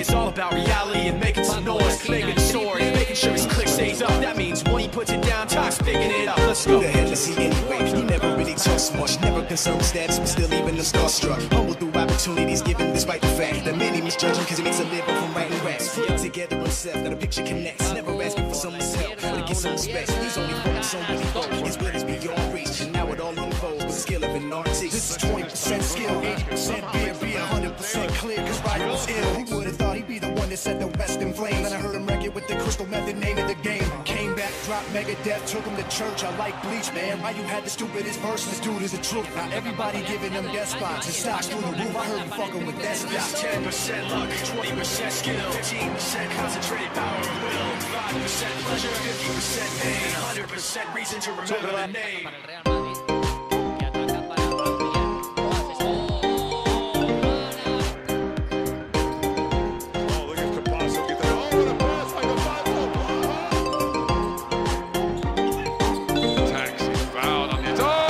is all about reality and making some noise, making a story, making sure his click stays up. That means when he puts it down, Tox picking it up. Let's go. Who the hell is he anyway? He never really talks much, never concerned with status, but still even the starstruck. Humble through opportunities given despite the fact that many misjudge him cause he makes a living from writing raps. Put together himself, that a picture connects. Never asking for someone's help, but to get some respect. He's only focused on what he wrote. His will is beyond reach, and now it all unfolds with the skill of an artist. This is 20% skill, 80% beer, be 100% clear, cause Ryan was ill. Who would've thought he'd be the one that set the West in flames? And I heard him wreck it with the crystal method, name of the game. Came back, dropped Megadeth, took him to church. I like Bleach, man. Why you had the stupidest verse? This dude is the truth. Now everybody giving them guest spots and stocks through the roof. I heard him fucking with that This stock. 10% luck, 20% skill, 15% concentrated power of will, 5% pleasure, 50% pain, 100% reason to remember the name. Para el Real Madrid, que ataca para Bambian. Oh, look at Capasso get that. Oh, what a pass by Capasso. Taxi foul on the toe.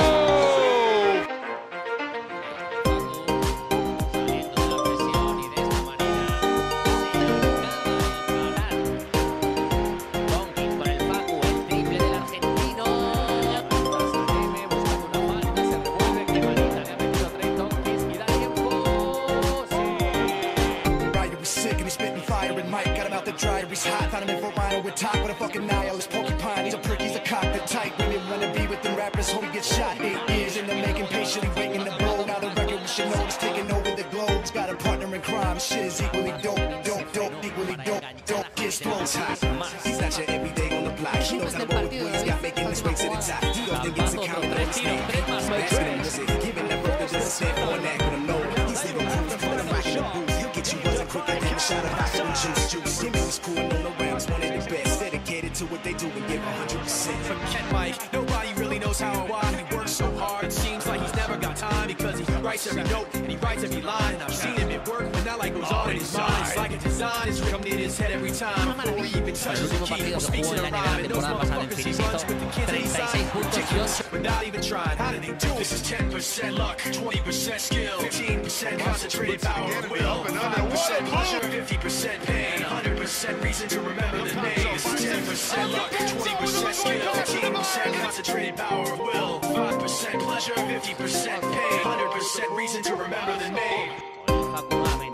Saliendo de la presión y de esta manera se acaba de parar. Doncic para el Facu, el triple del argentino. Pasareme buscando una falta, se revuelve, que manita le ha metido 3 toques y da tiempo. Sí. Ryder was sick and he's spitting fire and Mike got him out the dryer, he's hot. Found him in Fort Minor with top with a fucking nihilist porcupine. He's a prick, he's a cop, the type women wanna be with them rappers, hope he gets shot. 8 years in the making, patiently waiting to blow. Now the record we should know is taking over the globe. He's got a partner in crime, shit is equally dope, equally dope, gets throws hot. He's not your everyday on the block, he knows how to roll with what he's got, making his way to the top. He don't think it's a comment on his name. Asking him, is it giving that birth that doesn't stand for an act with him? No, he's living proof, put him back in the booth. He'll get you buzzing quicker than a shot of vodka with juice. Jimmy was cool and on the rounds, one of the best. Dedicated to what they do and give 100%. Forget Mike, nobody really knows how and why he works so hard. It seems like he's never got time because he writes every note and he writes every line. And I've seen him at work when that light goes on in his mind. It's like a design is written in his head every time before he even touches the key. He speaks in a rhyme and those motherfuckers he runs with the kids that he signed. Ridiculous, without even trying. How do they do it? This is 10% luck, 20% skill, 15% concentrated power of will, 5% pleasure, 50% pain, 100% reason to remember the name. This is 10% luck, 20% skill, 15% concentrated power of will, 5% pleasure, 50% pain, 100% reason to remember the name. Con el Facu Amen.